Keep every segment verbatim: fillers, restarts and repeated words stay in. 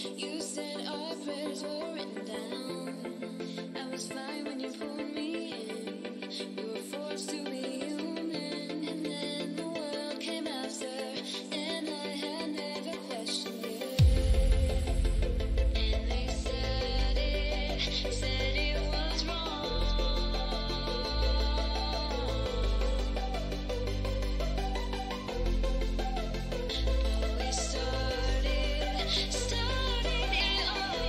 You said our prayers were written down. I was fine when you pulled me in. We were forced to be human, and then the world came after, and I had never questioned it. And they said it, said it was wrong. But we started, started it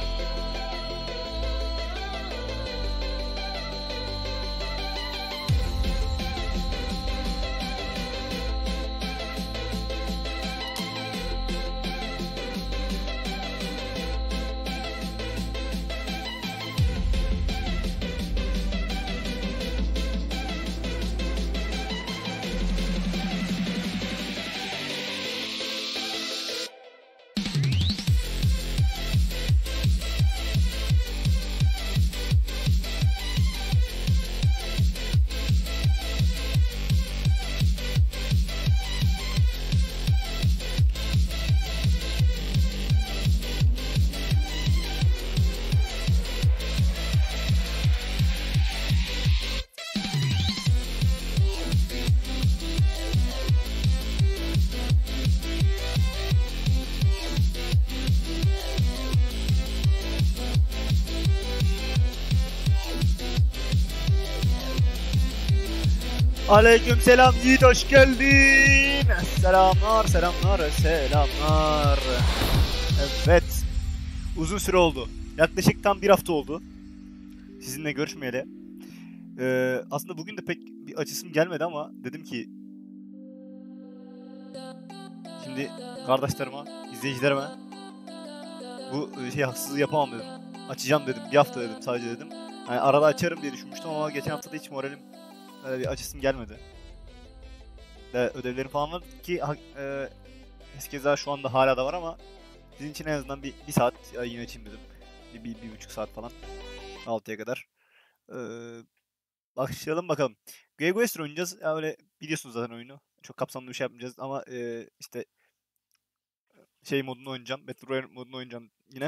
Aleykümselam Yiğit, hoş geldin. Selamlar, selamlar, selamlar. Evet, uzun süre oldu. Yaklaşık tam bir hafta oldu sizinle görüşmeyeli. Ee, aslında bugün de pek bir açısım gelmedi ama dedim ki şimdi kardeşlerime, izleyicilerime bu şey haksızlığı yapamam dedim. Açacağım dedim, bir hafta dedim, sadece dedim. Yani arada açarım diye düşünmüştüm ama geçen hafta da hiç moralim, öyle bir açısım gelmedi. Ve ödevlerim falan var ki e, eskeza şu anda hala da var ama sizin için en azından bir, bir saat yine açayım dedim. Bir, bir, bir buçuk saat falan. altıya kadar. Ee, başlayalım bakalım. Grey Ghost oynayacağız. Ya öyle biliyorsunuz zaten oyunu. Çok kapsamlı bir şey yapmayacağız ama e, işte şey modunu oynayacağım. Battle Royale modunu oynayacağım yine.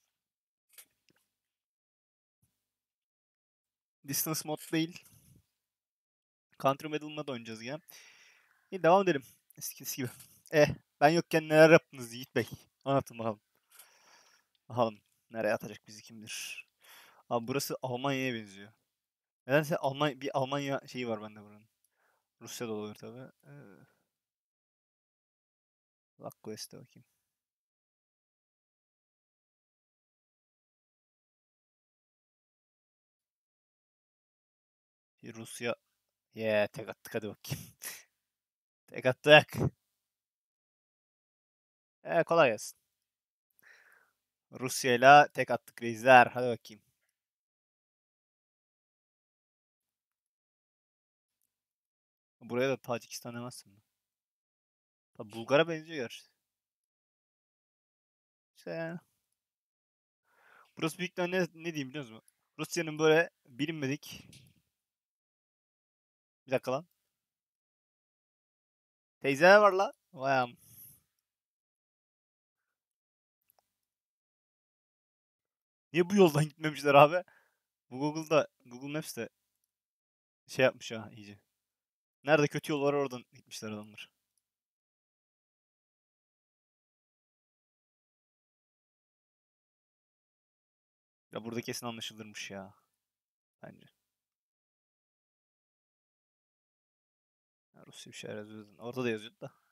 Distance mod değil. Country Medal'ına da oynayacağız yine. İyi, devam edelim. Eskisi gibi. Eh, ben yokken neler yaptınız Yiğit Bey? Anlatın bakalım. Bakalım nereye atacak bizi kimdir? Abi burası Almanya'ya benziyor. Nedense Almanya, bir Almanya şeyi var bende buranın. Rusya da olabilir tabi. Ee, Bak Quest'e bakayım. Bir Rusya. Yeah, tek attık, hadi bakayım. Tek attık. Ee, kolay gelsin. Rusya'yla tek attık reisler. Hadi bakayım. Buraya da Tacikistan demezsin mi? Tabi Bulgar'a benziyor gerçi. İşte yani. Burası büyük ihtimalle ne, ne diyeyim biliyor musun? Rusya'nın böyle bilinmedik. Bir dakika lan. Teyzeler var la. Vay am. Niye bu yoldan gitmemişler abi? Bu Google'da, Google Maps'te şey yapmış ha iyice. Nerede kötü yol var oradan gitmişler adamlar. Ya burada kesin anlaşılırmış ya. Bence. Ya Rusya bir şeyler yazıyordu. Orada da yazıyordu da.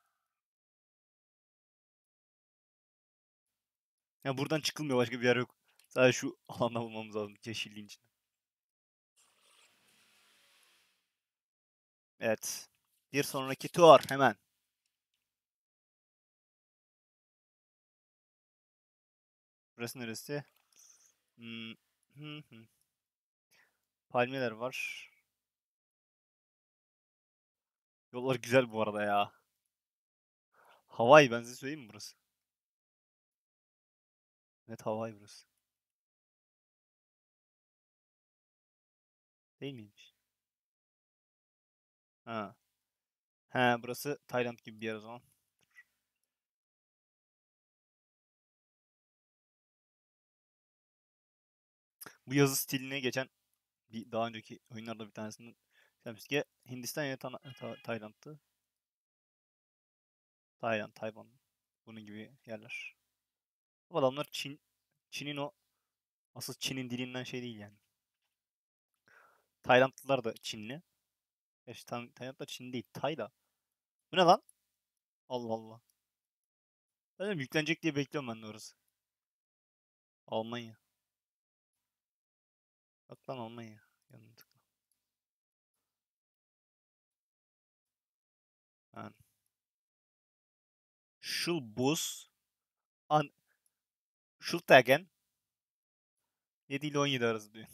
Ya buradan çıkılmıyor, başka bir yer yok. Sadece şu alanda bulmamız lazım. Yeşilliğin içinde. Evet. Bir sonraki tur hemen. Burası neresi? Hmm. Hı hı. Palmiyeler var. Yollar güzel bu arada ya. Hawaii, ben size söyleyeyim mi burası? Net Hawaii burası. Değil miymiş? Ha. He, burası Tayland gibi bir yer o zaman. Bu yazı stiline geçen bir daha önceki oyunlarda bir tanesinde demiştik ya Hindistan ya Ta- Ta- Tayland'tı. Tayland, Tayvan. Bunun gibi yerler. Bu adamlar Çin, Çin'in o asıl Çin'in dilinden şey değil yani. Taylandlılar da Çinli. Gerçi Tay- Taylandlar Çin değil. Tayda. Bu ne lan? Allah Allah. Ben de yüklenecek diye bekliyorum ben de orası. Almanya. Bak lan Almanya. Yanına tıkla. Yani. Schulbus an Schultagen yedi ile on yedi arası diyor.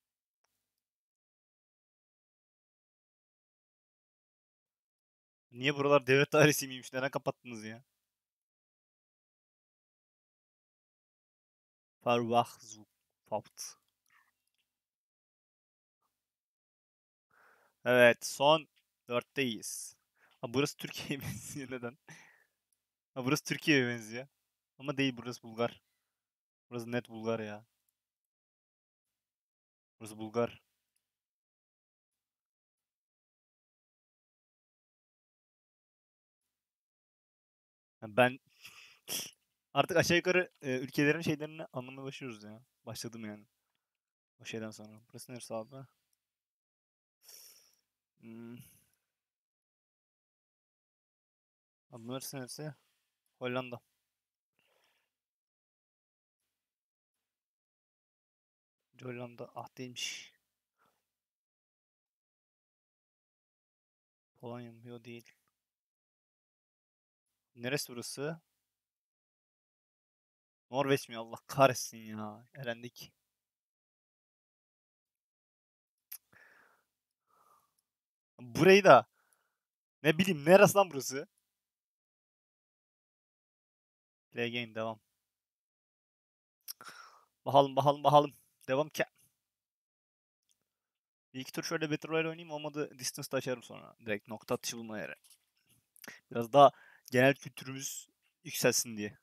Niye buralar devlet dairesi miymiş? Neden kapattınız ya? Verwachzucht. Evet, son dörtteyiz. Ha, burası Türkiye'ye benziyor neden? Ha, burası Türkiye'ye benziyor. Ama değil, burası Bulgar. Burası net Bulgar ya. Burası Bulgar. Ha, ben artık aşağı yukarı e, ülkelerin şeylerini anlamaya başlıyoruz ya. Başladım yani. O şeyden sonra. Burası neresi abi? Hmm. Abi burası neresi? Hollanda. Hollanda. Ah değilmiş. Polonya mı? Yok değil. Neresi burası? Norveç mi? Allah kahretsin ya. Elendik. Burayı da ne bileyim neresi lan burası? Play game devam. Bakalım bakalım bakalım. Devam ki. Bir iki tur şöyle Battle Royale oynayayım, olmadı Distance'da açarım sonra. Direkt nokta atışı bulma yere. Biraz daha genel kültürümüz yükselsin diye.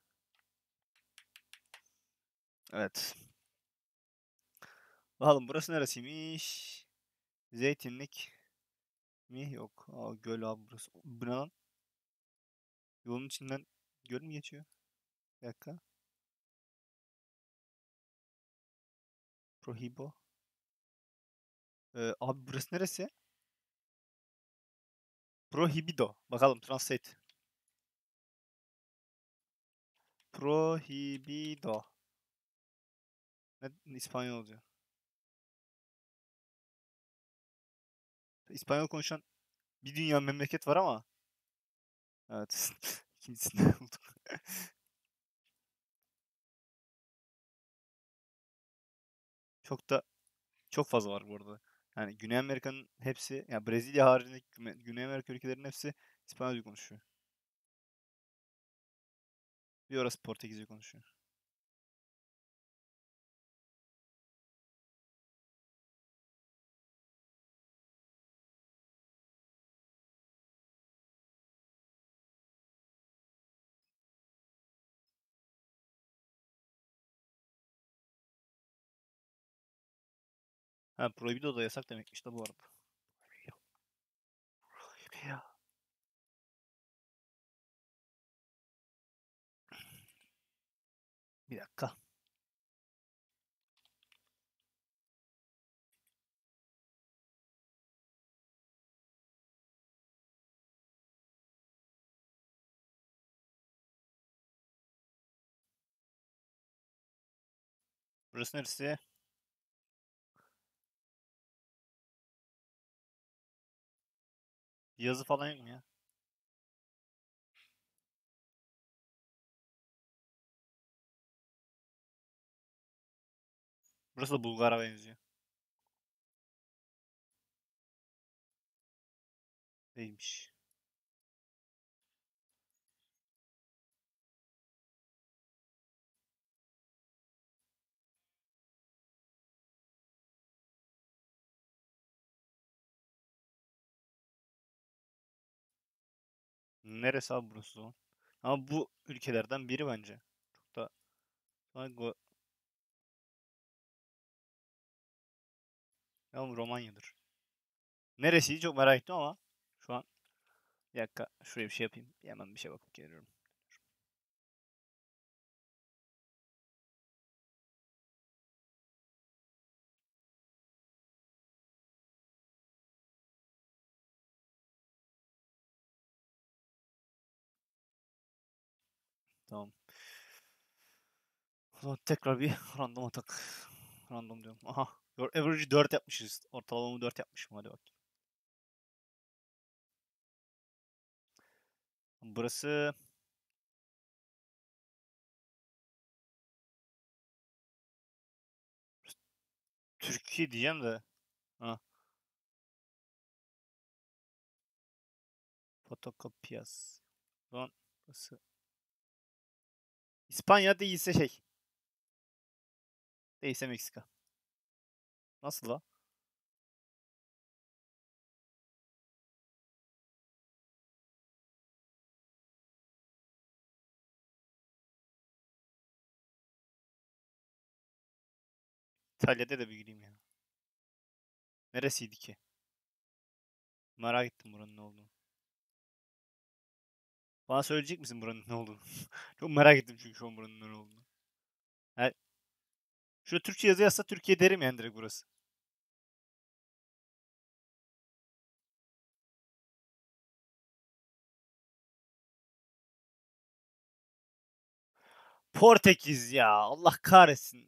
Evet. Bakalım burası neresiymiş? Zeytinlik mi? Yok. Aa, göl abi burası. Bu ne lan? Yolun içinden göl mü geçiyor? Bir dakika. Prohibo. Ee, abi burası neresi? Prohibido. Bakalım translate. Prohibido. Ne, İspanyolca. İspanyol konuşan bir dünya memleket var ama. Evet. İkincisini bulduk. Çok da çok fazla var bu arada. Yani Güney Amerika'nın hepsi, yani Brezilya haricindeki Güne- Güney Amerika ülkelerinin hepsi İspanyolca konuşuyor. Bir orası Portekizce konuşuyor. Ha, Prohibido da yasak demekmiş de bu arada. Ya. Bir dakika. Burası neresi? Yazı falan yok mu ya? Burası da Bulgar'a benziyor. Değilmiş. Neresi abi burası o zaman? Ama bu ülkelerden biri bence. Çok da. Ama Go- Ya oğlum Romanya'dır. Neresiydi çok merak ettim ama şu an bir dakika şuraya bir şey yapayım. Bir hemen bir şey bakıp geliyorum. Tamam. O zaman tekrar bir random atak. Random diyorum. Aha. Your average dört yapmışız. Ortalamamı dört yapmışım. Hadi bak. Burası Türkiye diyeceğim de. Ha. Fotokopias. O zaman burası İspanya değilse şey. Değilse Meksika. Nasıl la? İtalya'da da bir gireyim ya. Neresiydi ki? Merak ettim buranın ne olduğunu. Bana söyleyecek misin buranın ne olduğunu? Çok merak ettim çünkü şu an buranın ne olduğunu. Yani şurada Türkçe yazı yazsa Türkiye derim yani direkt burası. Portekiz ya. Allah kahretsin.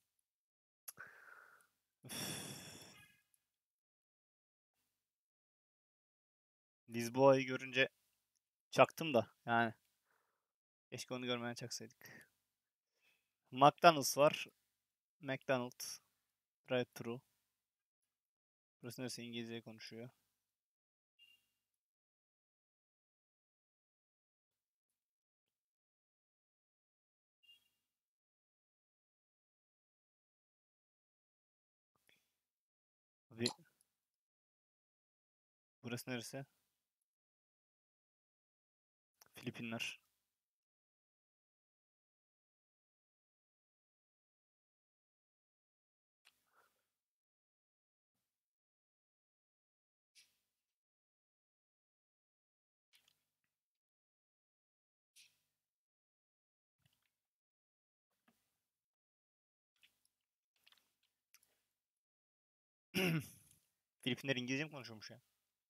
Üf. Lisboa'yı görünce çaktım da yani. Keşke onu görmeden çaksaydık. McDonald's var. McDonald's. Drive-thru. Burası neresi? İngilizce konuşuyor. Abi, burası neresi? Filipinler. Filipinler İngilizce mi konuşuyormuş ya?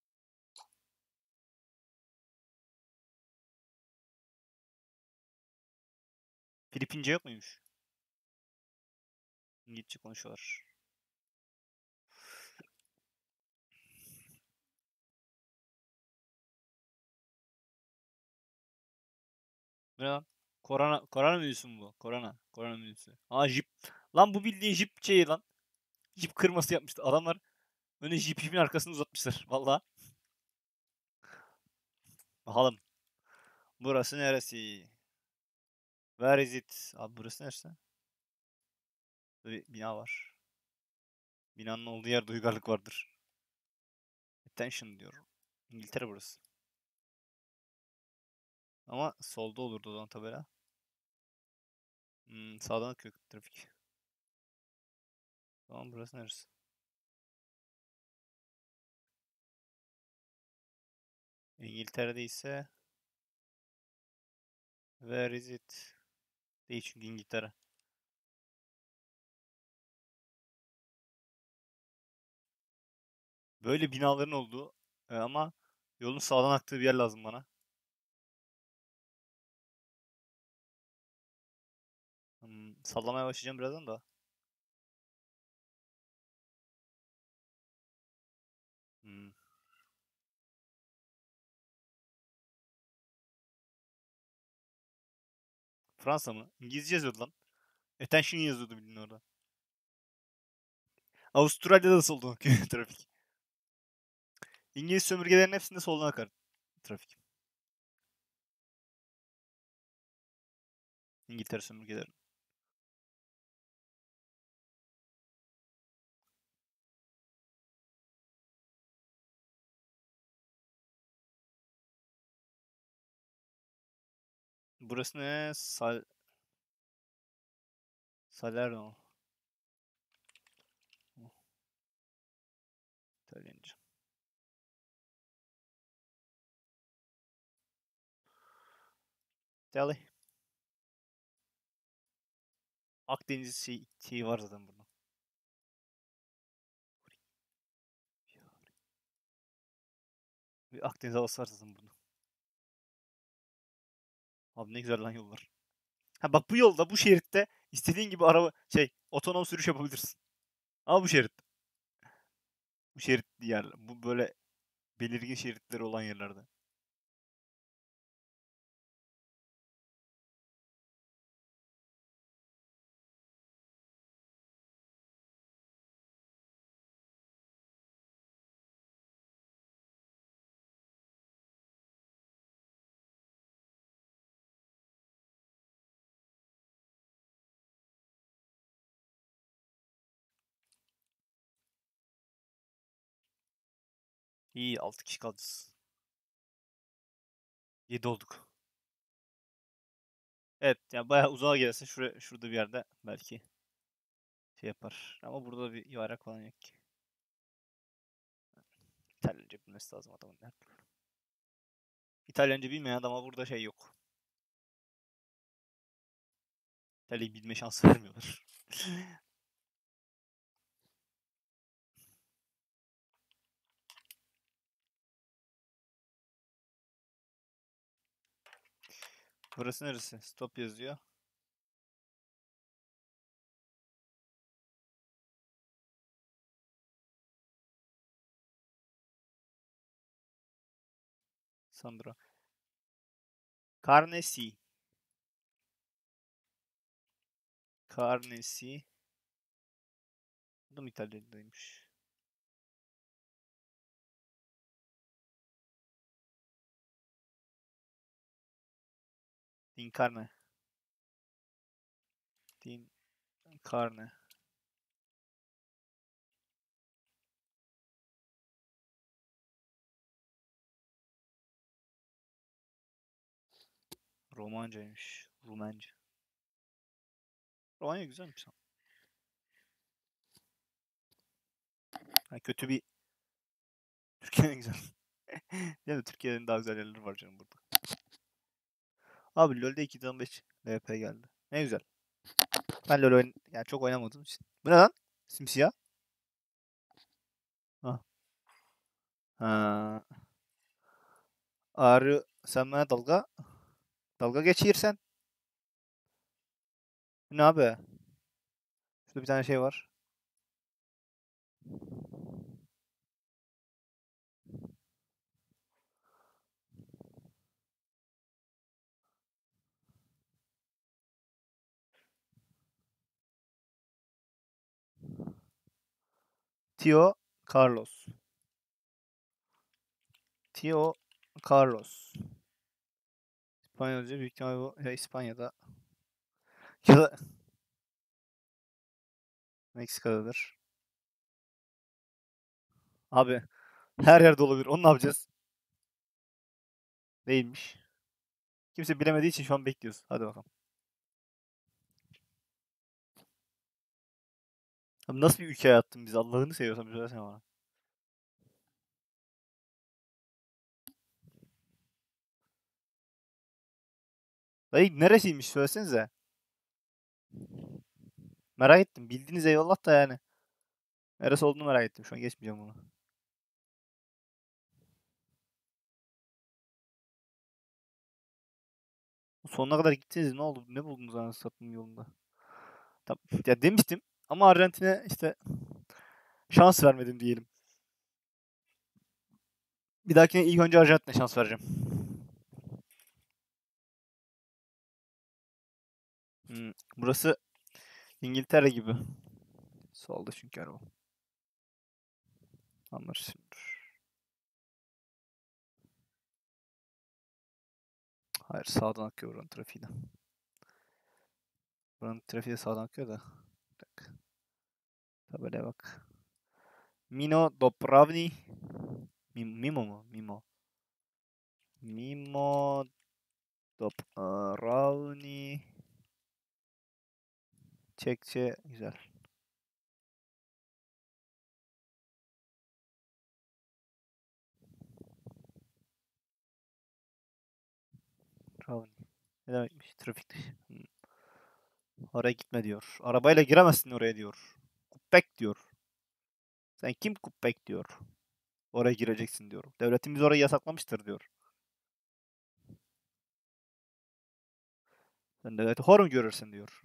Filipince yok muymuş? İngilizce konuşuyorlar. Bu ne lan? Korona, korona virüsü mü bu? Korona. Korona virüsü. Aa jip. Lan bu bildiğin jip şeyi lan. Jip kırması yapmıştı. Adamlar öne jip jipin arkasını uzatmışlar. Valla. Bakalım. Burası neresi? Where is it? Abi burası neresi? Burada bir bina var. Binanın olduğu yerde uygarlık vardır. Attention diyor. İngiltere burası. Ama solda olurdu o zaman tabela. Hmm, sağdan akıyor trafik. Tamam burası neresi? İngiltere'de ise where is it? Değil çünkü İngiltere. Böyle binaların olduğu e, ama yolun sağdan aktığı bir yer lazım bana. Hmm, sallamaya başlayacağım birazdan da. Hmm, Fransa mı? İngilizce yazıyordu lan. Attention yazıyordu bildiğin orada. Avustralya'da da soldan akıyor trafik. İngiliz sömürgelerin hepsinde soldan akar trafik. İngiltere sömürgeleri. Burası ne? Sal Salerno. Deli. Akdeniz şey, şeyi var zaten burada. Bir Akdeniz havası var zaten burada. Abi ne güzel lan yollar. Ha bak bu yolda, bu şeritte istediğin gibi araba şey otonom sürüş yapabilirsin. Ama bu şerit. Bu şerit yer. Bu böyle belirgin şeritleri olan yerlerde. İyi, altı kişi kalacağız. yedi olduk. Evet yani bayağı uzağa gelirse şuraya, şurada bir yerde belki şey yapar. Ama burada bir yuvarlak falan yok ki. İtalyanca bilmesi lazım adamın. Her türlü. İtalyanca bilmeyen adama burada şey yok. İtalyanca bilme şansı vermiyorlar. Burası neresi? Stop yazıyor. Sandro. Carnesi. Carnesi. Bu da mı İtalyancaymış? Din carne. Din carne. Romancaymış. Rumence. Romanya güzelmiş lan. Ha, kötü bir Türkiye'nin güzel. Yani Türkiye'nin daha güzel yerleri var canım burada. Abi LoL'de ikiden beş L P geldi. Ne güzel. Ben LoL oyn yani çok oynamadığım için. Bu ne lan? Simsiyah. Ha. Ha. Ağrı sen bana dalga dalga geçiyorsan. Bu ne abi? Şurada bir tane şey var. Tio Carlos. Tio Carlos. İspanyolca büyük ihtimalle bu ya İspanya'da ya da Meksika'dadır. Abi her yerde olabilir. Onu ne yapacağız? Değilmiş. Kimse bilemediği için şu an bekliyoruz. Hadi bakalım. Abi nasıl bir ülkeye attın bizi? Allah'ını seviyorsan bir söylesene bana. Dayı neresiymiş söylesenize. Merak ettim. Bildiğiniz eyvallah da yani. Neresi olduğunu merak ettim. Şu an geçmeyeceğim bunu. Sonuna kadar gittiniz. Ne oldu? Ne buldunuz anasını satayım yolunda? Tamam. Ya demiştim ama Arjantin'e işte şans vermedim diyelim. Bir dahakine ilk önce Arjantin'e şans vereceğim. Hmm, burası İngiltere gibi. Solda çünkü araba. Anlaşılır. Hayır, sağdan akıyor buranın trafiği de. Buranın trafiği de sağdan akıyor da. Bir dakika. Tabelaya bak. Mino Dopravni. Mim- Mimo mu? Mimo. Mimo Dopravni. Çekçe güzel. Ravni. Ne demekmiş? Trafik dışı. Hmm. Oraya gitme diyor. Arabayla giremezsin oraya diyor. Kubbek diyor. Sen kim kubbek diyor. Oraya gireceksin diyor. Devletimiz orayı yasaklamıştır diyor. Sen devleti hor mu görürsün diyor.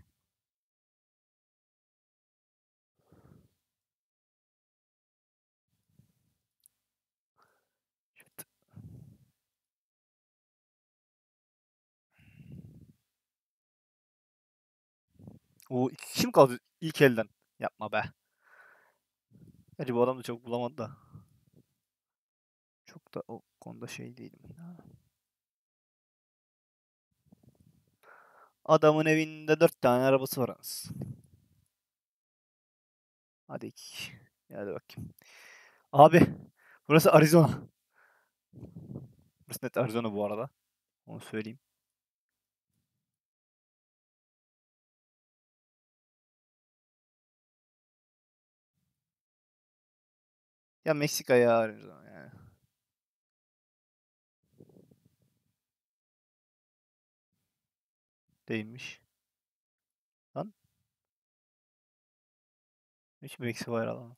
O iki kişi mi kaldı ilk elden? Yapma be. Gerçi bu adam da çok bulamadı da. Çok da o konuda şey değilim. Adamın evinde dört tane arabası var anasını. Hadi iki kişi. Hadi bakayım. Abi burası Arizona. Burası net Arizona bu arada. Onu söyleyeyim. Ya Meksika ya Arizona yani. Değilmiş. Lan hiç Meksika bayrağı lan.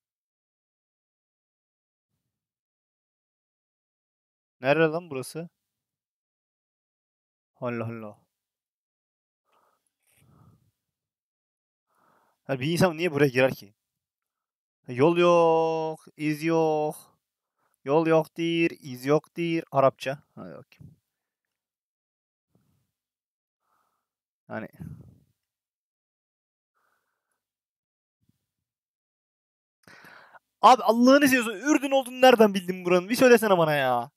Nerede lan burası? Allah Allah. Ha, bir insan niye buraya girer ki? Ha, yol yok, iz yok. Yol yoktur, iz yoktur. Arapça. Hadi bakayım. Yani abi Allah'ını seviyorsun. Ürdün olduğunu nereden bildin buranın? Bir söylesene bana ya.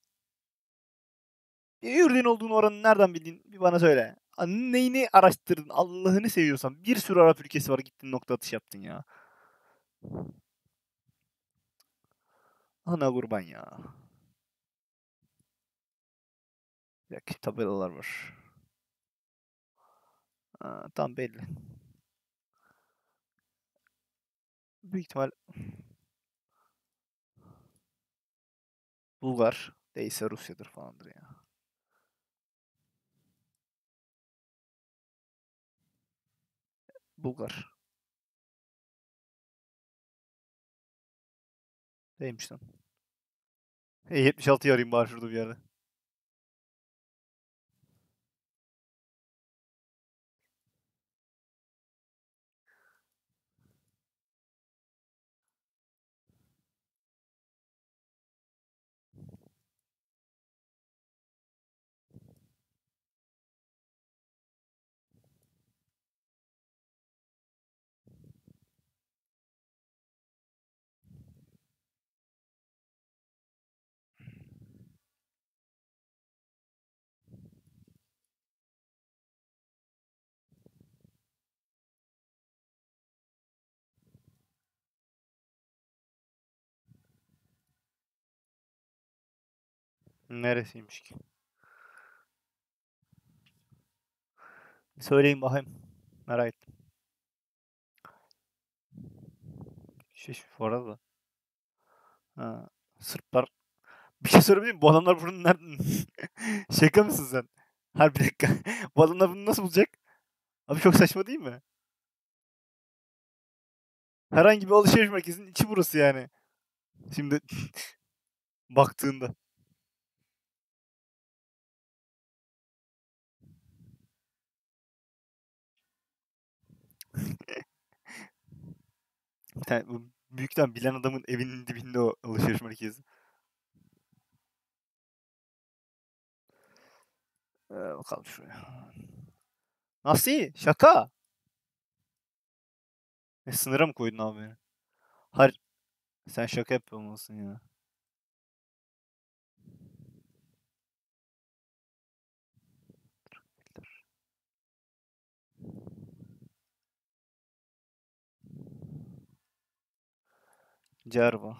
Bir Ürdün olduğunu oranın nereden bildin? Bir bana söyle. A, Neyini araştırdın? Allah'ını seviyorsan. Bir sürü Arap ülkesi var gittin nokta atış yaptın ya. Ana kurban ya. Bir dakika tabelalar var. Aa, tam belli. Büyük ihtimal Bulgar. Değilse Rusya'dır falandır ya. Bulgar. Değilmiş lan. E yetmiş altıyı arayayım bari şurada bir yerde. Neresiymiş ki? Söyleyin bakayım. Merak ettim. Şiş bu arada. Ha, Sırplar. Bir şey sorabilir miyim? Bu adamlar bunun nereden? Şaka mısın sen? Har bir dakika. Bu adamlar bunu nasıl bulacak? Abi çok saçma değil mi? Herhangi bir alışveriş merkezinin içi burası yani. Şimdi baktığında. Bir tane, bu büyükten bilen adamın evinin dibinde o alışveriş merkezi. Ee, bakalım şuraya. Nasıl? Şaka. E, sınıra mı koydun abi beni? Hayır. Sen şaka yapıyor olmalısın ya. Cerba.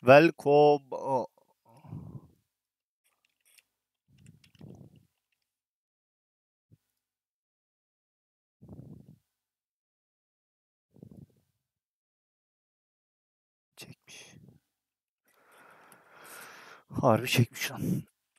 Welcome. Çekmiş. Harbi çekmiş lan.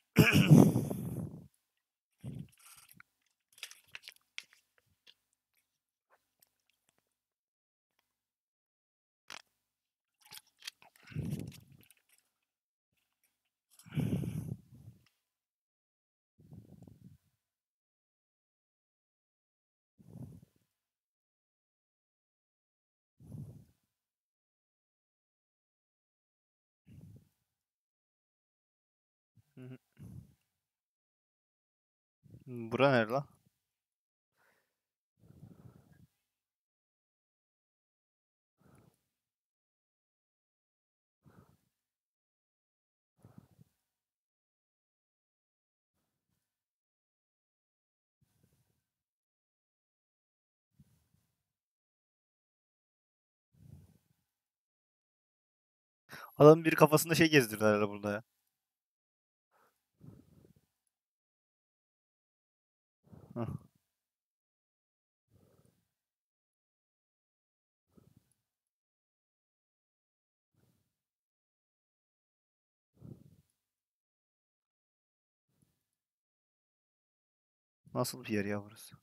Bura nere la? Adamın bir kafasında şey gezdirdiler herhalde burada ya. Hah. Nasıl bir yer ya burası?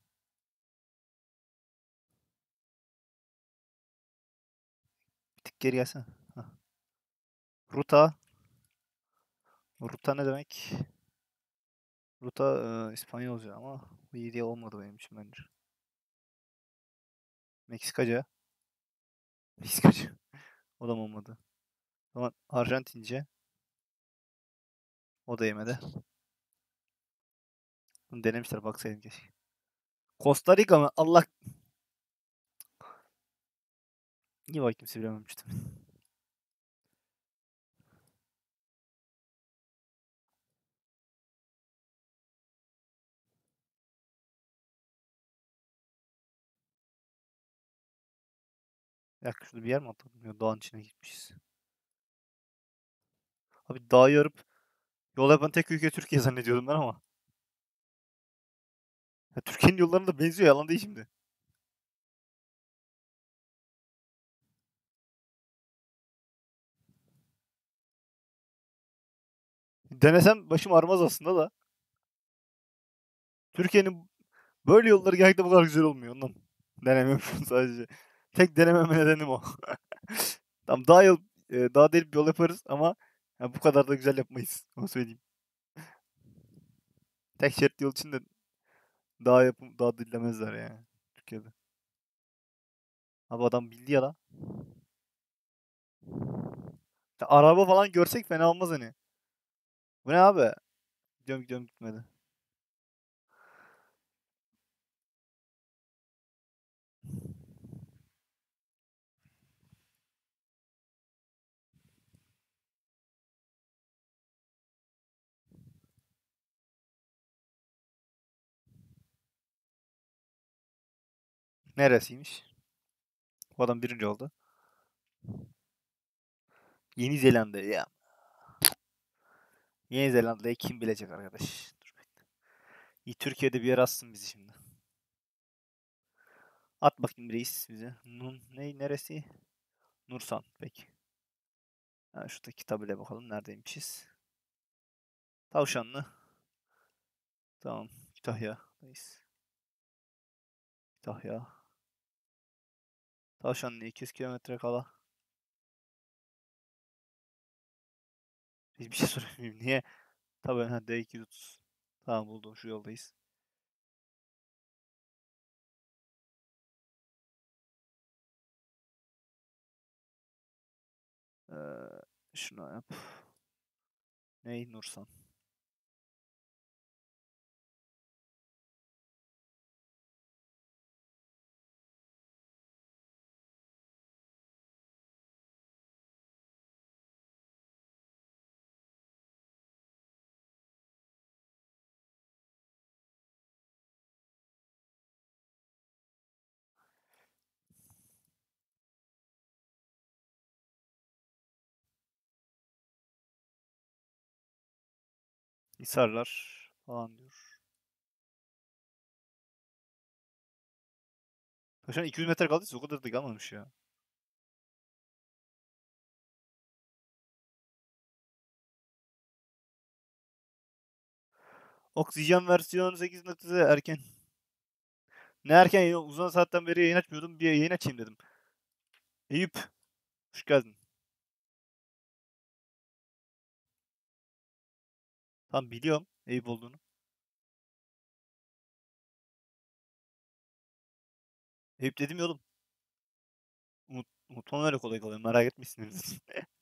Bir tık geri gelsene. Hah. Ruta. Ruta ne demek? Ruta e, İspanyolca ama bu iyi diye olmadı benim için bence. Meksikaca. Meksikaca. O da mı olmadı? O zaman Arjantince. O da yemedi. Bunu denemişler baksaydım keşke. Costa Rica mı? Allah. İyi bak kimse bilememiştim. Ya şurada bir yer mi atladım ya? Dağın içine gitmişiz. Abi dağı yarıp yol yapan tek ülke Türkiye zannediyordum ben ama. Ya Türkiye'nin yollarına da benziyor, yalan değil şimdi. Denesem başım ağrımaz aslında da. Türkiye'nin böyle yolları genellikle bu kadar güzel olmuyor ondan. Denemiyorum sadece. Tek denememe nedenim o. Tamam daha yol, e, daha delip yol yaparız ama ya bu kadar da güzel yapmayız. Onu söyleyeyim. Tek şerit yol için de daha yapım daha dillemezler yani Türkiye'de. Abi adam bildi ya lan. Ya araba falan görsek fena olmaz hani. Bu ne abi? Gidiyorum gidiyorum gitmedi. Neresiymiş? Bu adam birinci oldu. Yeni Zelanda ya. Yeni Zelanda'yı kim bilecek arkadaş? Dur bekle. İyi Türkiye'de bir yer atsın bizi şimdi. At bakayım reis bize. Nun ne neresi? Nursan peki. Ha, şuradaki tabelaya bakalım neredeymişiz. Tavşanlı. Tamam. Kütahya'dayız. Kütahya. Tavşanlı iki yüz kilometre kala. Hiçbir şey sorayım. Niye? Tabii ha, D iki yüz otuz. Tamam buldum şu yoldayız. Ee, şunu yap. Ney? Nursan. Hisarlar falan diyor. Şu an iki yüz metre kaldıysa o kadar da kalmamış ya. Oksijen versiyon sekiz nokta sıfır erken. Ne erken ya? Uzun saatten beri yayın açmıyordum. Bir yayın açayım dedim. Eyüp. Hoş geldin. Tamam biliyorum Eyüp olduğunu. Eyüp dedim ya oğlum. Unut, unutmam öyle kolay kolay. Merak etmişsiniz.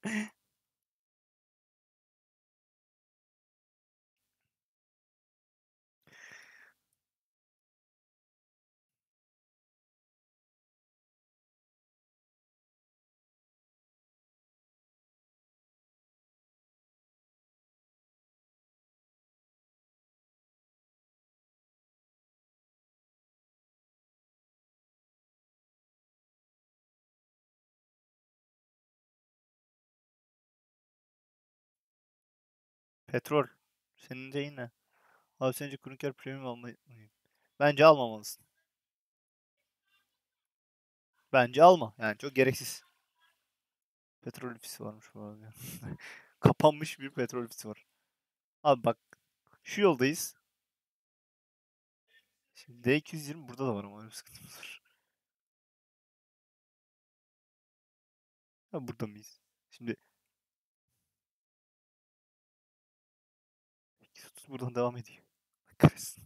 Petrol. Senin de yine. Abi sence Krunker Premium almayı... Bence almamalısın. Bence alma. Yani çok gereksiz. Petrol ofisi varmış bu arada. Kapanmış bir petrol ofisi var. Abi bak. Şu yoldayız. Şimdi D iki yüz yirmi burada da var ama öyle bir sıkıntımız var. Ha, burada mıyız? Şimdi iki yüz otuz buradan devam ediyor. Kahretsin.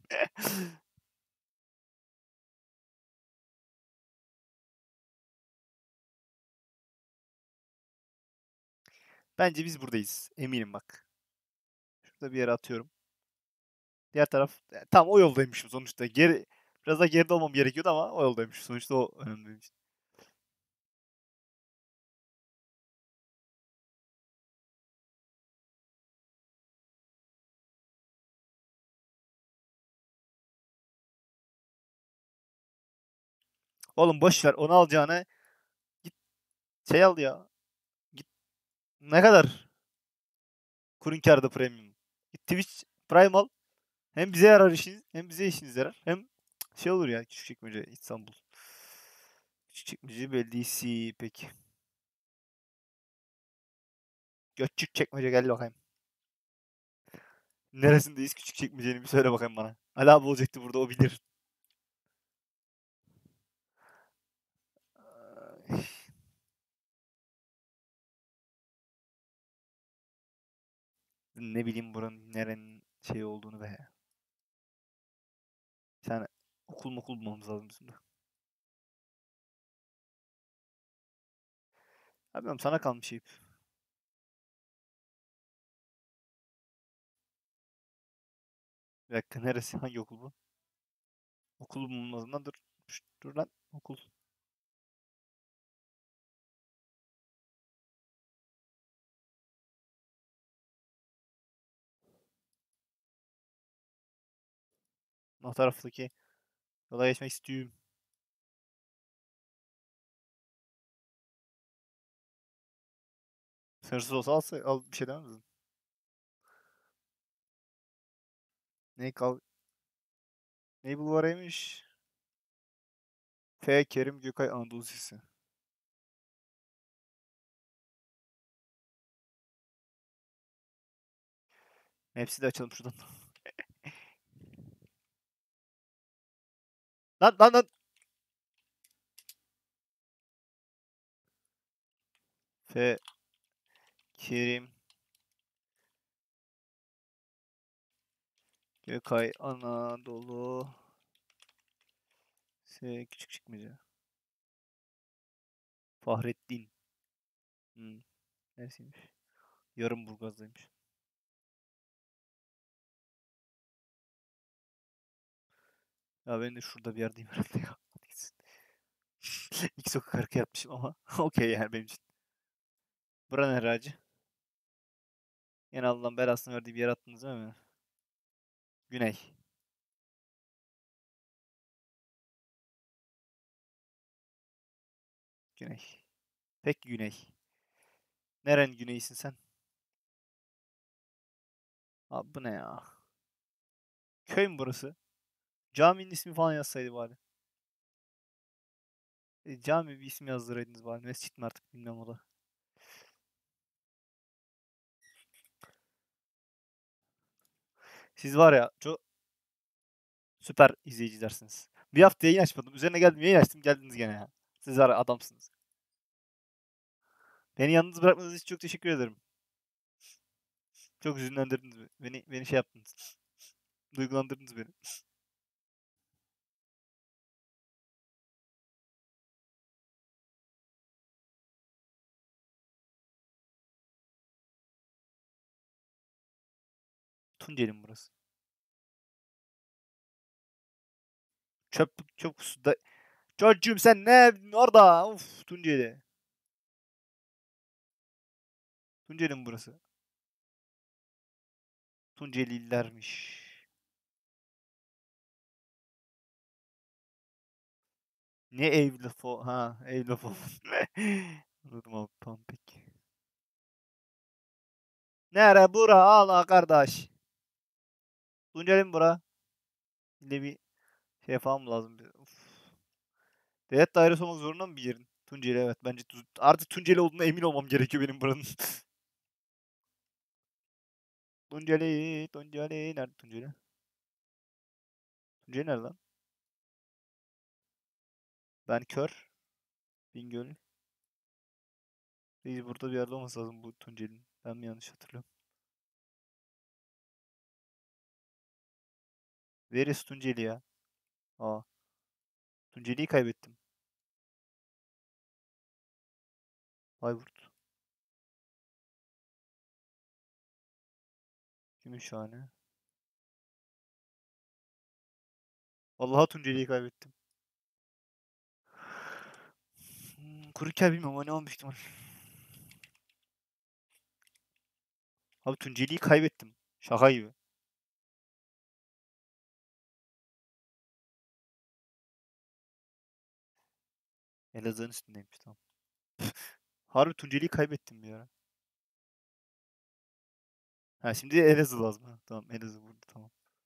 Bence biz buradayız. Eminim bak. Şurada bir yere atıyorum. Diğer taraf e, tam o yoldaymışım sonuçta. Geri biraz daha geride olmam gerekiyordu ama o yoldaymış. Sonuçta o önemli benim için. Oğlum boş ver. Onu alacağına git şey al ya. Git ne kadar? Kurun kârda premium. Git Twitch Prime al. Hem bize yarar işiniz, hem bize işiniz yarar. Hem şey olur ya Küçükçekmece İstanbul. Küçükçekmece Belediyesi peki. Göçükçekmece gel bakayım. Neresindeyiz Küçükçekmece'nin bir söyle bakayım bana. Ali abi olacaktı burada o bilir. Ay, ne bileyim buranın nerenin şey olduğunu be. Bir tane okul mokul bulmamız lazım bizim de. Abi oğlum sana kalmış Eyüp. Bir dakika neresi? Hangi okul bu? Okul bulunmazından dur. Şşt, dur lan okul. O taraftaki yola geçmek istiyorum. Sınırsız olsa alsa, al bir şey demez misin? Ne kal... Ne bulvarıymış? F. Kerim Gökay Anadolu Lisesi. Hepsi de açalım şuradan. Lan lan lan. F. Kerim Gökay Anadolu S. Küçükçekmece. Fahrettin. Hmm. Neresiymiş? Yarımburgaz'daymış. Ya ben de şurada bir yerdeyim herhalde ya. Hadi gitsin. İki sokak arka yapmışım ama okey yani benim için. Buranın herhalde. Yine Allah'ın belasını verdiği bir yer attınız değil mi? Güney. Güney. Pek güney. Nerenin güneysin sen? Abi bu ne ya? Köy mü burası? Caminin ismi falan yazsaydı bari. E, cami bir isim yazdıraydınız bari. Mescit mi artık bilmem o da. Siz var ya çok süper izleyicilersiniz. Bir hafta yayın açmadım. Üzerine geldim yayın açtım geldiniz gene ya. Siz var ya adamsınız. Beni yalnız bırakmadığınız için çok teşekkür ederim. Çok hüzünlendirdiniz beni. Beni, beni şey yaptınız. Duygulandırdınız beni. Tunceli mi burası? Çöp çöp kutusu. Çocuğum sen ne yaptın orada? Uf Tunceli. Tunceli mi burası? Tuncelilermiş. Ne evli fo ha evli fo. Anladım abi tamam peki. Nere bura ağla kardeş. Tunceli mi bura? Yine bir şey falan mı lazım bize? Uf. Devlet dairesi olmak zorunda mı bir yerin? Tunceli evet bence tu- artık Tunceli olduğuna emin olmam gerekiyor benim buranın. Tunceli, Tunceli nerede Tunceli? Tunceli nerede lan? Ben kör. Bingöl. Reis burada bir yerde olması lazım bu Tunceli'nin. Ben mi yanlış hatırlıyorum? Where is Tunceli ya? Aa. Tunceli'yi kaybettim. Bayburt. Gümüşhane. Vallahi Tunceli'yi kaybettim. Hmm, Kuruker bilmiyorum ama ne olmuş ihtimal. Abi Tunceli'yi kaybettim. Şaka gibi. Elazığ'ın üstündeymiş tamam. Harbi Tunceli'yi kaybettim bir ara. Ha şimdi Elazığ lazım. Ha, tamam Elazığ burada tamam.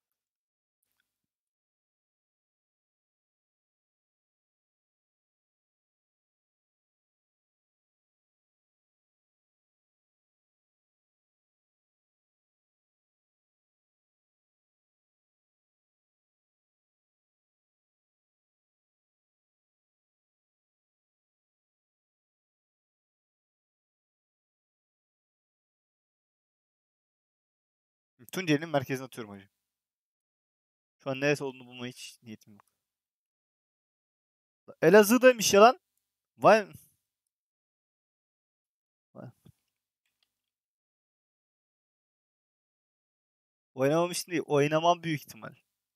Tunceli'nin merkezine atıyorum hacı. Şu an neresi olduğunu bulmaya hiç niyetim yok. Elazığ'daymış ya lan. Vay. Vay. Oynamamıştım değil. Oynamam büyük ihtimal.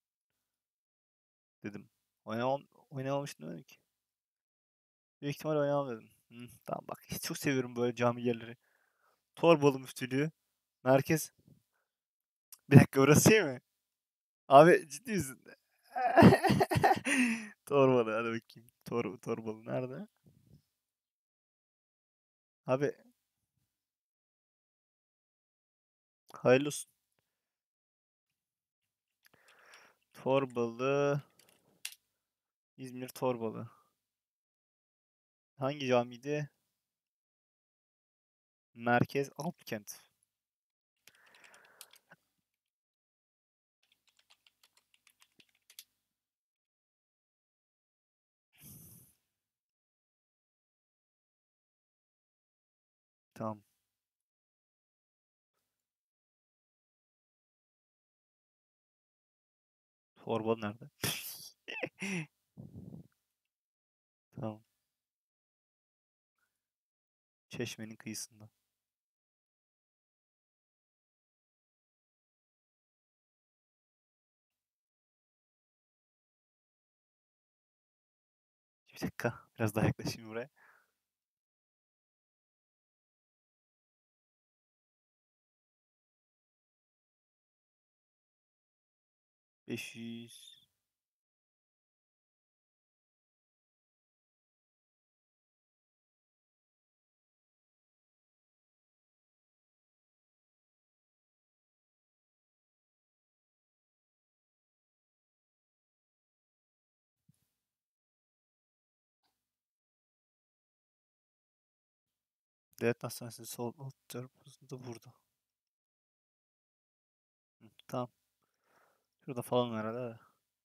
Dedim. Oynamam, oynamamıştım demedim ki. Büyük ihtimal oynamam dedim. Hı, tamam bak. Çok seviyorum böyle cami yerleri. Torbalı müftülüğü. Merkez. Bir dakika burası şey mi? Abi ciddi misin? Torbalı hadi bakayım. Tor, Torbalı nerede? Abi hayırlı olsun. Torbalı. İzmir Torbalı. Hangi camiydi? Merkez Altkent. Tamam. Torbalı nerede? Tamam. Çeşmenin kıyısında. Bir dakika. Biraz daha yaklaşayım buraya. beş yüz. Devlet Hastanesi sol alt tarafında burada. Hı, tamam. Şurada falan herhalde. de.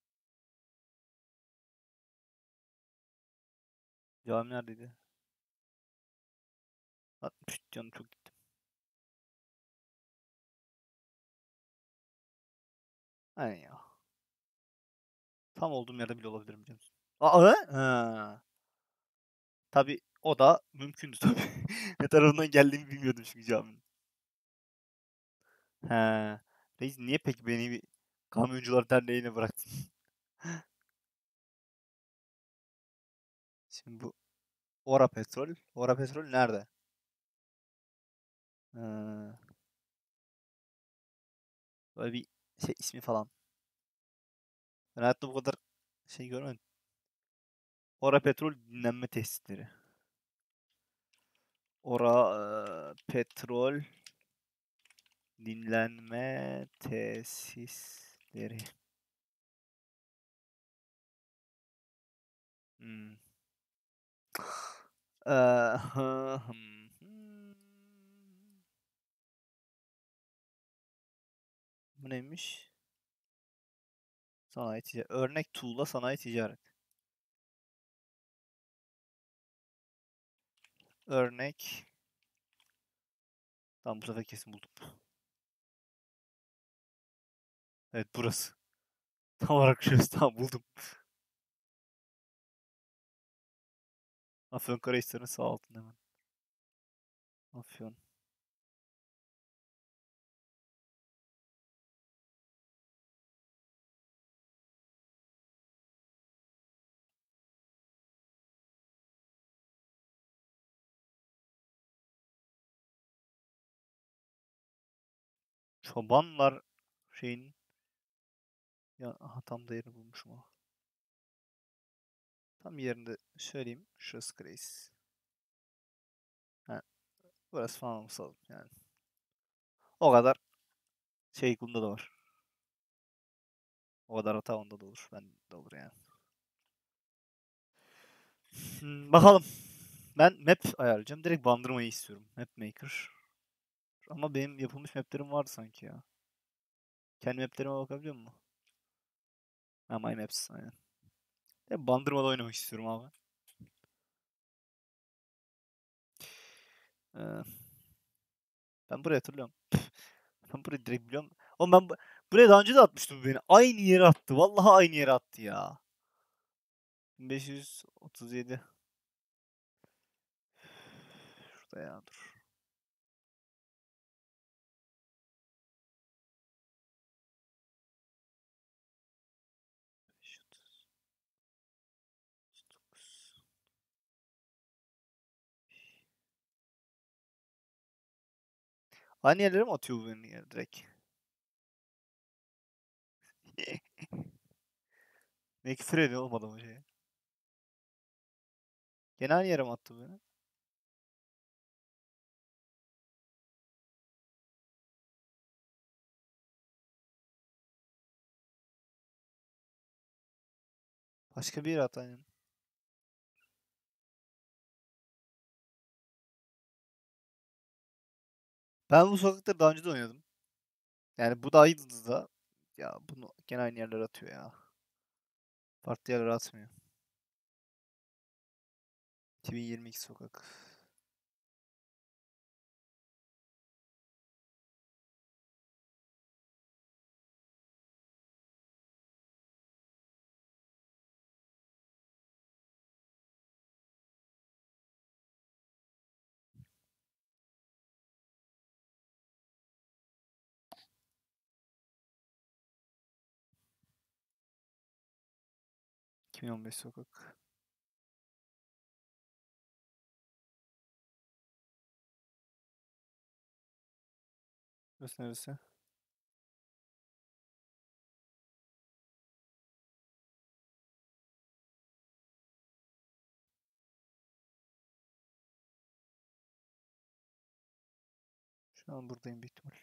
Cami neredeydi? Lan, püt, canım çok gittim. Aynen ya. Tam olduğum yerde bile olabilirim biliyor musun? Aa, e? Ha. Tabii o da mümkündü tabii. Ne tarafından geldiğimi bilmiyordum çünkü caminin. He. Reis niye peki beni bir kamyoncular derneğine bıraktın? Şimdi bu Ora Petrol. Ora Petrol nerede? Ha. Böyle bir şey ismi falan. Ben hayatta bu kadar şey görmedim. Ora Petrol dinlenme tesisleri. Ora eee, Petrol dinlenme tesisleri. Hmm. Eee, hı, hım, hmm. Bu neymiş? Sanayi ticaret. Örnek tuğla sanayi ticaret. Örnek. Tamam bu sefer kesin buldum. Evet burası. Tam olarak şurası. Tamam buldum. Afyonkarahisar'ın sağ altında hemen. Afyon. Çobanlar şeyin ya aha, tam da yerini bulmuşum ama. Tam yerinde söyleyeyim. Şurası Grace. Ha, burası falan olması lazım yani. O kadar şey bunda da var. O kadar hata onda da olur. Ben de olur yani. Hmm, bakalım. Ben map ayarlayacağım. Direkt bandırmayı istiyorum. Map Maker. Ama benim yapılmış maplerim vardı sanki ya. Kendi maplerime bakabiliyor musun? Ha, My Maps. Aynen. Ya bandırmada oynamak istiyorum abi. Ee, ben burayı hatırlıyorum. Ben burayı direkt biliyorum. Oğlum ben bu- buraya daha önce de atmıştım bu beni. Aynı yere attı. Vallahi aynı yere attı ya. bin beş yüz otuz yedi. Şurada ya dur. beş yüz otuz dokuz. Aynı yerlere mi atıyor bu beni ya direkt? Ne küfür ediyor oğlum adamı şeye. Gene aynı yere mi attı bu beni? Başka bir yere at aynen. Ben bu sokakta daha önce de oynadım. Yani bu da Yıldız'da. Ya bunu gene aynı yerlere atıyor ya. Farklı yerlere atmıyor. iki bin yirmi iki sokak. iki bin on beş sokak. Burası neresi? Şu an buradayım büyük ihtimal.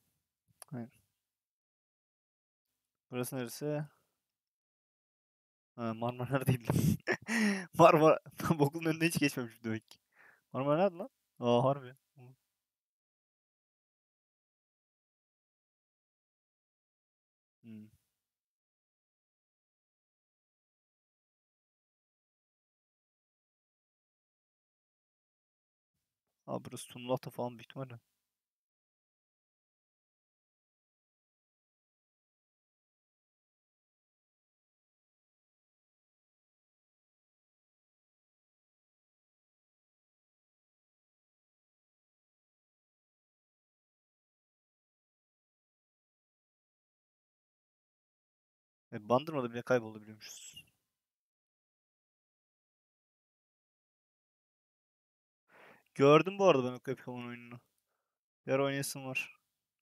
Aynen. Burası neresi? Ha, Marmara neredeydi lan? Marmara. Tam okulun önüne hiç geçmemişim demek ki. Marmara nerede lan? Aa harbi. Hı. Hmm. Aa burası Tunulah'ta falan büyük ihtimalle. E, Bandırma'da bile kayboldu biliyormuşuz. Gördüm bu arada ben o Capcom'un oyununu. Bir ara oynayasım var.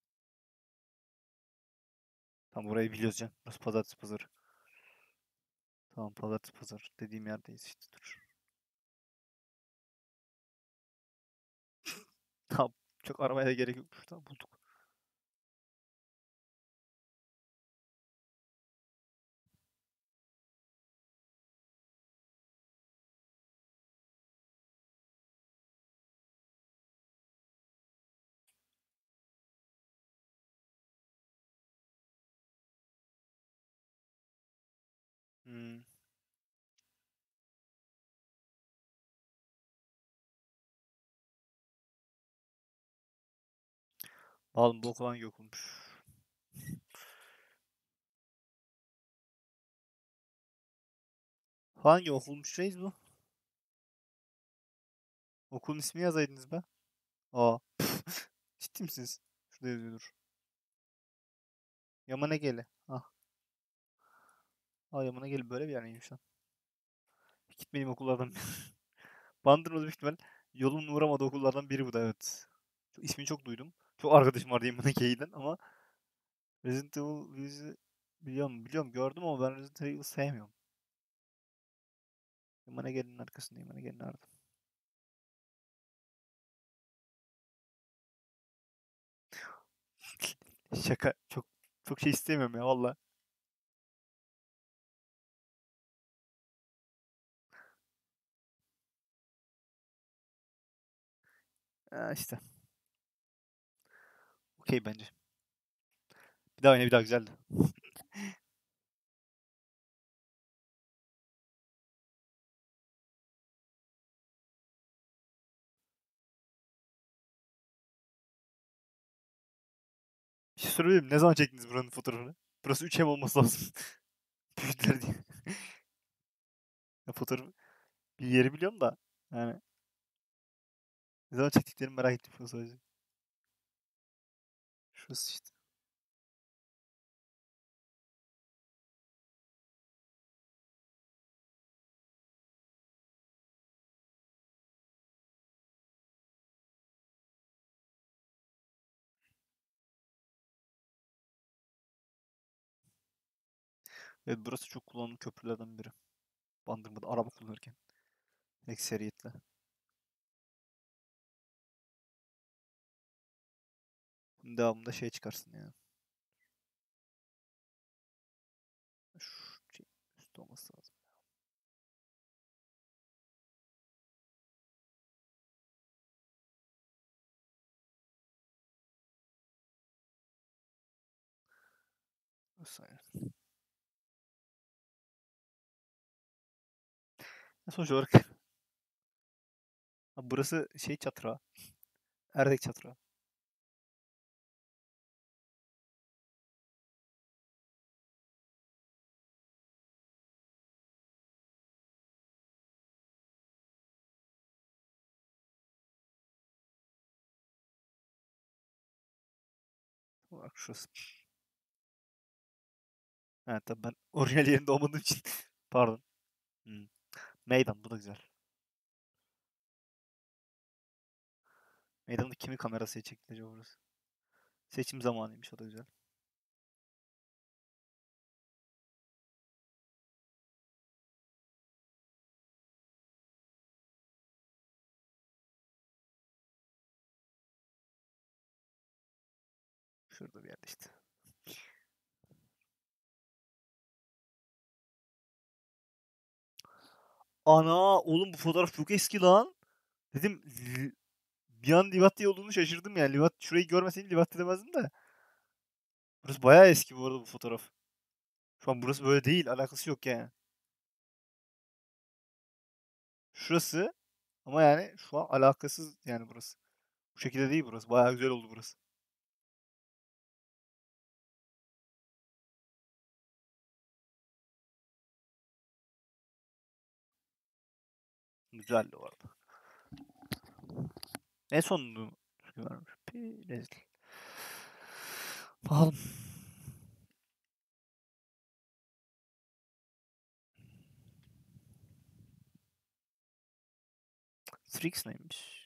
Tam burayı biliyoruz can. Burası pazartesi pazarı. Tamam pazartesi pazarı. Dediğim yerdeyiz işte dur. Tamam. Çok aramaya da gerek yokmuş. Tamam bulduk. Hmm. Oğlum bu okul hangi okulmuş? Hangi okulmuş reis bu? Okulun ismi yazaydınız be. Aa. Ciddi misiniz? Şurada yazıyordur. Yamanegeli. Ah. Aa Yamanegeli böyle bir yer neymiş lan? Gitmediğim okullardan Bandırma'da büyük ihtimal yolun uğramadığı okullardan biri bu da evet. Çok, ismini çok duydum. Çok arkadaşım vardı Yamanegeli'den ama Resident Evil yüzü biliyorum biliyorum gördüm ama ben Resident Evil sevmiyorum. Yamanegeli'nin arkasında Yamanegeli nerede? Şaka. Çok çok şey istemiyorum ya valla. Ha, işte. Okey bence. Bir daha oyna bir daha güzeldi. Bir şey sorabilir miyim? Ne zaman çektiniz buranın fotoğrafını? Burası üç em olması lazım. Büyüdüler diye. Ya fotoğrafı bir yeri biliyorum da. Yani ne zaman çektiklerini merak ettim şu an sadece. Şurası işte. Evet burası çok kullanılan köprülerden biri. Bandırma'da araba kullanırken. Ekseriyetle. Bunun devamında şey çıkarsın ya. Şu şey, üstü olması lazım. Burası aynen. Sonuç olarak ha, burası şey çatıra. Erdek çatıra. Olarak şurası. Evet tabii ben orijinal yerinde olmadığım için. Pardon. Hmm. Meydan bu da güzel. Meydanda kimin kamerası çekti acaba burası? Seçim zamanıymış o da güzel. Şurada bir yerde işte. Ana oğlum bu fotoğraf çok eski lan. Dedim Li- bir an Livat'ta olduğunu şaşırdım yani. Livat şurayı görmeseydim Livat'ta demezdim de. Burası bayağı eski bu arada bu fotoğraf. Şu an burası böyle değil. Alakası yok yani. Şurası ama yani şu an alakasız yani burası. Bu şekilde değil burası. Bayağı güzel oldu burası. Güzeldi bu arada. En sonunu düzgün vermiş. Bir rezil. Bakalım. Strix neymiş?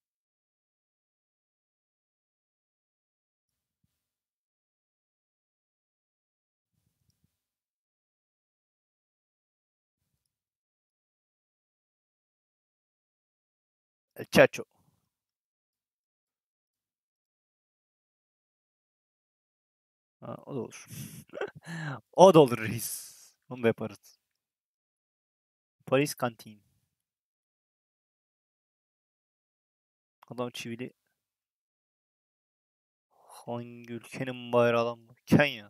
El Chacho. Ha, o da olur. O da olur reis. Onu da yaparız. Paris Kantin. Adam çivili. Hangi ülkenin bayrağı lan bu? Kenya.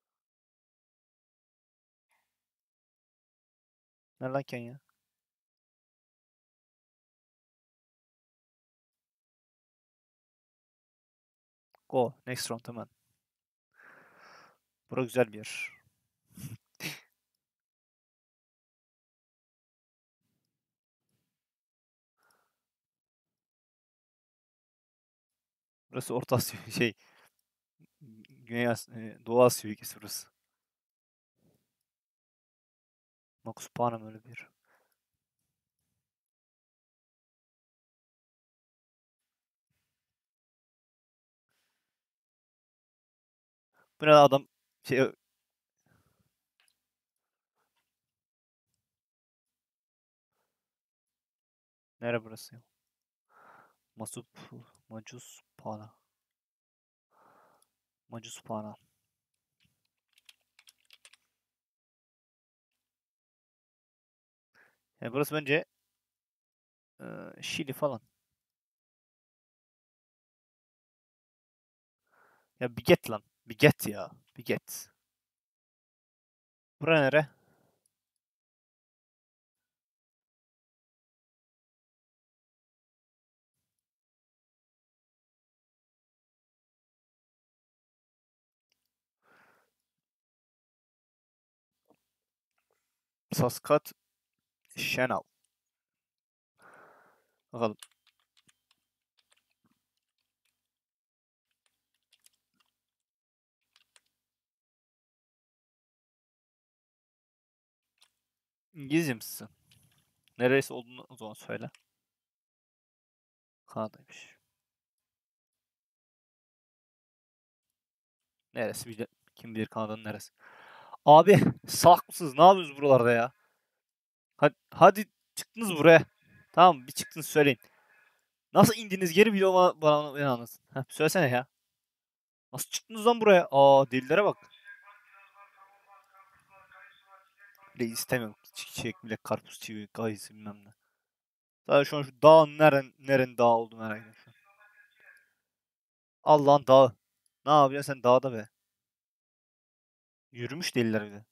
Nereden lan Kenya? Go. Next round hemen. Bura güzel bir yer. Burası Orta Asya şey Güney Asya, e, Doğu Asya ülkesi burası. Maksuphane mi öyle bir yer? Bu ne lan adam şey nere burası ya? Masup Macus Pana. Macus Pana. Yani burası bence e, Şili falan. Ya bir get lan. Bir get ya. Bir get. Bura nere? Saskat Şenal. Bakalım. İngilizce misin? Neresi olduğunu o zaman söyle. Kanada'ymış. Neresi bilir, kim bilir Kanada'nın neresi. Abi salak mısınız? Ne yapıyorsunuz buralarda ya? Hadi, hadi çıktınız buraya. Tamam bir çıktınız söyleyin. Nasıl indiniz geri bir bana, bana beni anlatın. Heh, söylesene ya. Nasıl çıktınız lan buraya? Aa delilere bak. Bile istemiyorum. Çiçek bile karpuz çivi kayısı bilmem ne. Sadece şu an şu dağın neren, nerenin dağı oldu merak ediyorum şu an. Allah'ın dağı. Ne yapıyorsun sen dağda be? Yürümüş deliler bir de.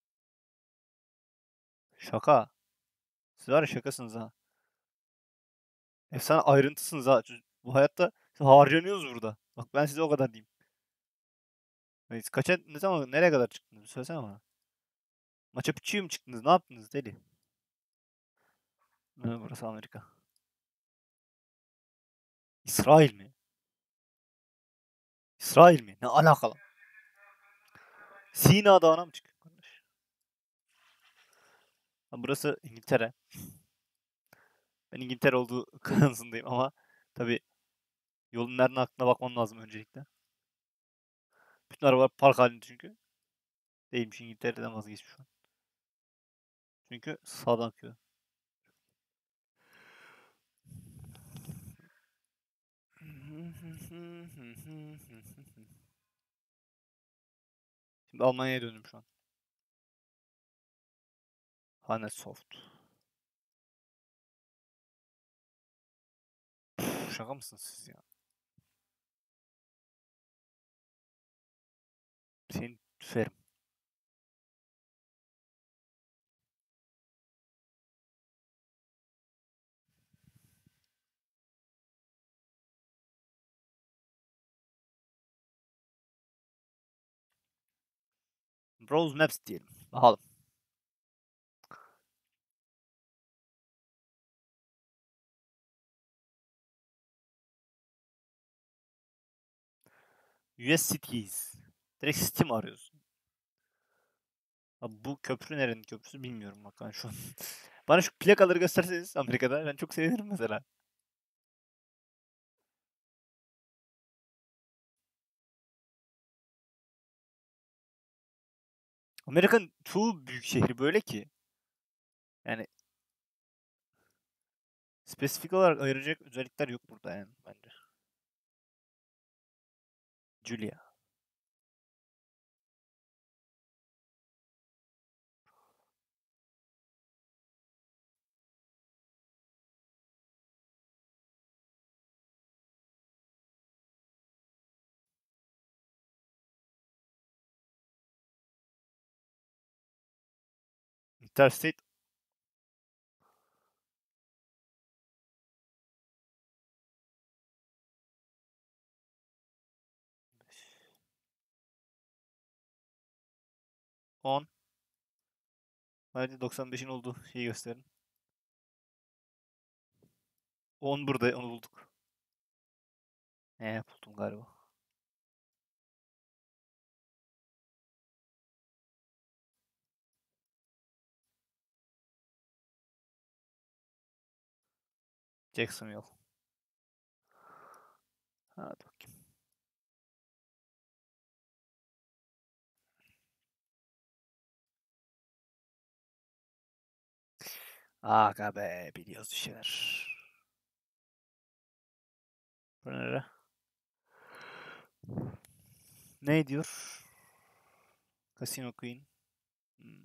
Şaka. Siz var ya şakasınız ha. Efsane ayrıntısınız ha. Çocuk- Bu hayatta harcanıyoruz burada. Bak ben size o kadar diyeyim. Hani siz kaça, ne zaman, nereye kadar çıktınız? Söylesene bana. Maça Picchu'ya mı çıktınız? Ne yaptınız deli? Ha, burası Amerika. İsrail mi? İsrail mi? Ne alakalı? Sina Dağı'na mı çıkıyor kardeş? Ha, burası İngiltere. Ben İngiltere olduğu kanısındayım ama tabii yolun nereden aklına bakmam lazım öncelikle. Bütün arabalar park halinde çünkü. Değilmiş İngiltere'den vazgeçmiş şu an. Çünkü sağdan akıyor. Şimdi Almanya'ya döndüm şu an. Hannes Soft. Şaka mısınız siz ya? Seni tüferim. Browse Maps diyelim. Bakalım. U S Cities. Direkt city mi arıyorsun? Abi bu köprü nerenin köprüsü bilmiyorum bak ben şu an. Bana şu plakaları gösterseniz Amerika'da ben çok sevinirim mesela. Amerika'nın çoğu büyük şehri böyle ki. Yani spesifik olarak ayıracak özellikler yok burada yani bence. Julia. Interstate on. Hadi doksan beşin olduğu şeyi gösterin. on burada onu bulduk. He buldum galiba. Jacksonville. Hadi bakayım. Aga be biliyoruz bir şeyler. Bu nere? Ne diyor? Casino Queen. Hmm.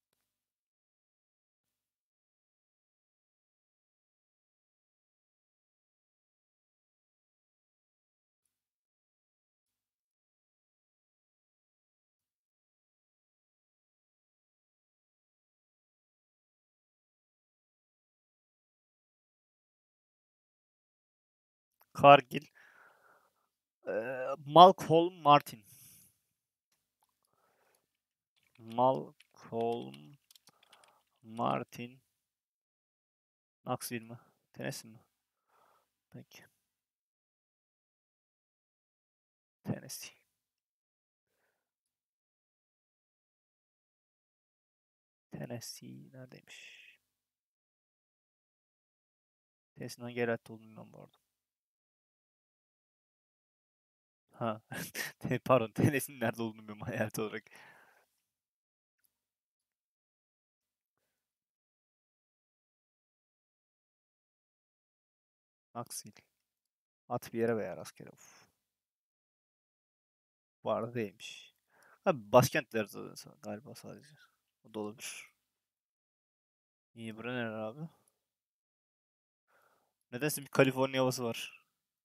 Cargill. Ee, Malcolm Martin. Malcolm Martin. Knoxville mi? Tennessee mi? Peki. Tennessee. Tennessee neredeymiş? Tennessee'nin hangi eyalette olduğunu bilmiyorum bu arada. Ha. Te- Pardon. Tennessee'nin nerede olduğunu bilmiyorum eyalet olarak. Knoxville. At bir yere veya rastgele. Uf. Bu arada değilmiş. Abi başkentler zaten galiba sadece. O da olabilir. İyi bura neler abi? Nedense bir Kaliforniya havası var.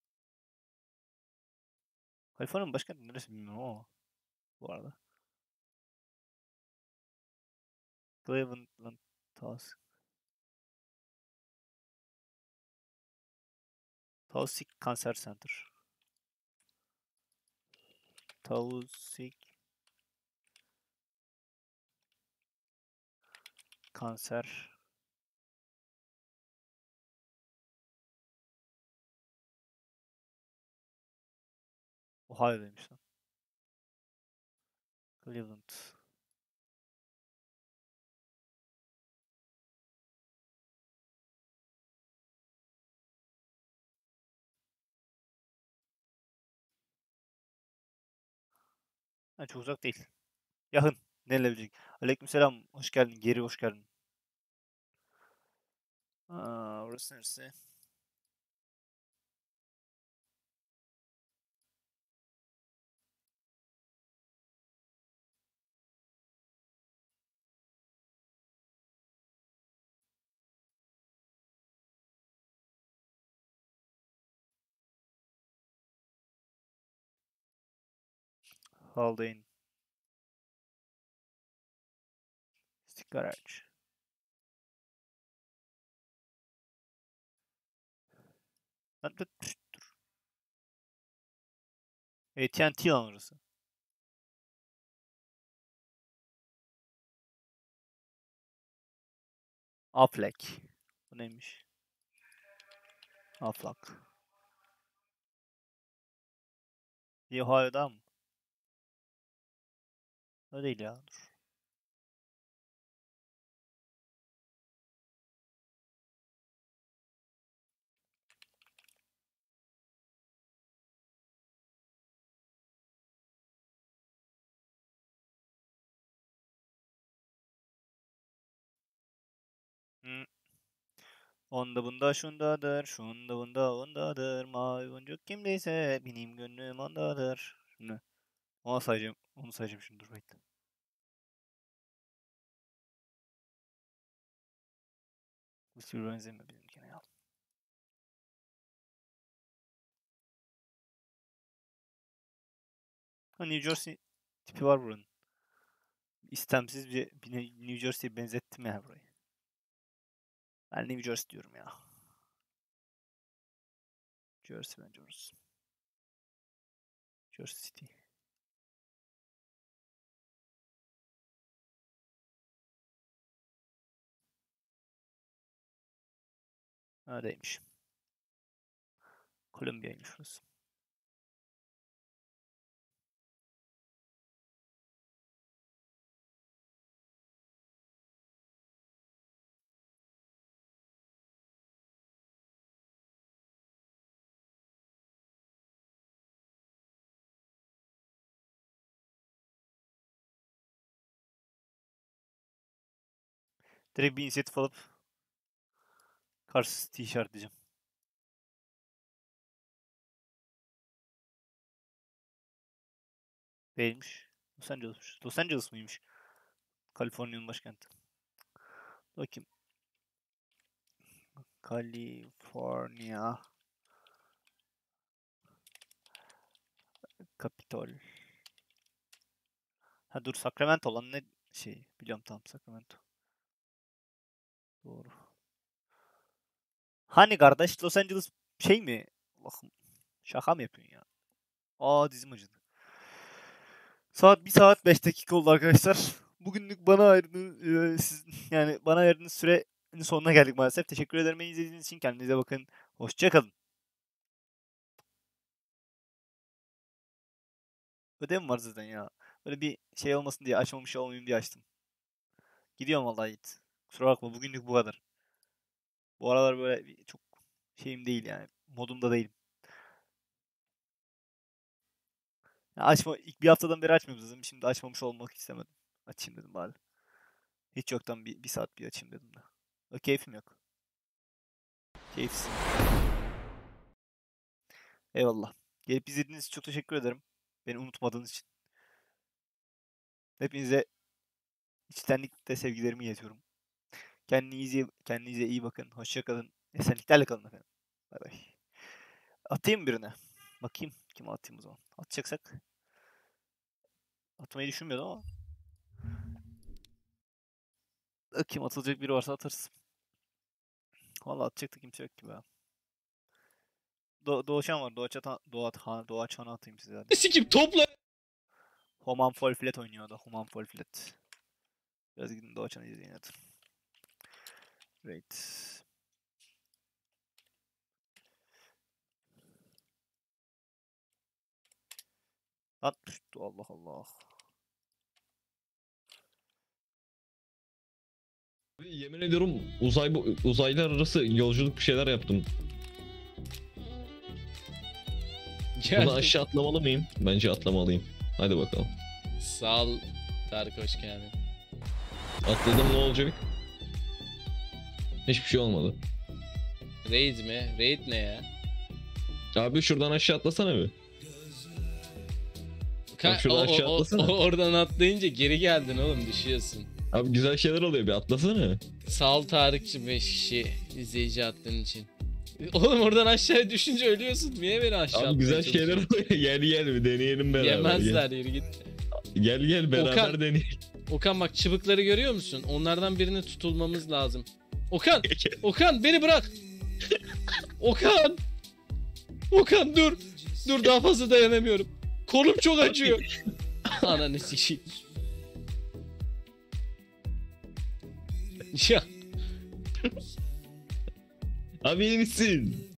Kaliforniya'nın başkenti neresi bilmiyorum ama bu arada. Cleveland Taos. Tausig Cancer Center. Tausig Kanser. Ohio'daymış lan. Cleveland. Ha, çok uzak değil. Yakın. Nelebilecek? Aleykümselam. Hoş geldin. Geri hoş geldin. Aa, orası neresi? Haldane. Garage. Lan dur. dur. A T and T lan orası. Affleck. Bu neymiş? Affleck. Bir Ohio'da mı? O değil ya. Dur. Hmm. Onda bunda şundadır, şunda bunda ondadır. Mavi boncuk kimdeyse benim gönlüm ondadır. Şimdi ona sayacağım, onu sayacağım şimdi dur bekle. Bu hiçbir benzemiyor bizimkine ya. Ha, New Jersey tipi var buranın. İstemsiz bir, bir New Jersey'ye benzettim ya burayı. Ben New Jersey diyorum ya. Jersey bence orası. Jersey City. Öyleymiş. Kolombiya'ymış burası. Direkt bir inisiyatif alıp Karsız City işaretleyeceğim. Değilmiş. Los Angeles'mış. Los Angeles mıymış? Kaliforniya'nın başkenti. Bakayım. California. Capitol. Ha dur, Sacramento olan ne şey? Biliyorum, tamam, Sacramento. Doğru. Hani kardeş, Los Angeles şey mi? Bakın, şaka mı yapıyorsun ya? Aa, dizim acıdı. Saat bir saat beş dakika oldu arkadaşlar. Bugünlük bana ayırdığınız, e, siz, yani bana ayırdığınız sürenin sonuna geldik maalesef. Teşekkür ederim beni izlediğiniz için. Kendinize bakın. Hoşça kalın. Ödevim var zaten ya. Böyle bir şey olmasın diye, açmamış olmayayım diye açtım. Gidiyorum vallahi Yiğit. Kusura bakma, bugünlük bu kadar. Bu aralar böyle bir- çok şeyim değil yani. Modumda değilim. Ya açma, ilk bir haftadan beri açmıyoruz dedim. Şimdi açmamış olmak istemedim. Açayım dedim bari. Hiç yoktan bir, bir saat bir açayım dedim de. O keyfim yok. Keyifsiz. Eyvallah. Gelip izlediğiniz için çok teşekkür ederim. Beni unutmadığınız için. Hepinize içtenlikle sevgilerimi iletiyorum. Kendinize, kendinize iyi bakın. Hoşça kalın. Esenliklerle kalın efendim. Bay bay. Atayım birine. Bakayım kime atayım o zaman. Atacaksak. Atmayı düşünmüyordum ama. Bakayım, atılacak biri varsa atarız. Vallahi atacak da kimse yok gibi ya. Do Doğuçan var. Doğuçan, Doğat, ha, Doğaçan'ı atayım size hadi. Sikim topla. Human Fall Flat oynuyordu. Human Fall Flat. Biraz gidin Doğaçan'ı izleyin hadi. Great. Lan düştü, Allah Allah. Yemin ediyorum uzay uzaylar arası yolculuk bir şeyler yaptım. Bunu aşağı atlamalı mıyım? Bence atlamalıyım. Hadi bakalım. Sağ ol Tarık, hoş geldin. Atladım, ne olacak? Hiçbir şey olmadı. Raid mi? Raid ne ya? Abi şuradan aşağı atlasana bir. Ka şuradan o, aşağı o, atlasana. o, oradan atlayınca geri geldin oğlum, düşüyorsun. Abi güzel şeyler oluyor, bir atlasana. Sağ ol Tarık'cığım, beş kişi izleyici attığın için. Oğlum oradan aşağıya düşünce ölüyorsun. Niye beni aşağı Abi güzel atmaya şeyler çalışıyorsun? oluyor. Gel gel bir deneyelim beraber. Yemezler, yürü git. Gel gel, gel beraber Okan. deneyelim. Okan bak, çıbıkları görüyor musun? Onlardan birini tutulmamız lazım. Okan! Okan beni bırak! Okan! Okan dur! Dur, daha fazla dayanamıyorum. Kolum çok acıyor. Ananı sikeyim. Ya Abi iyi misin?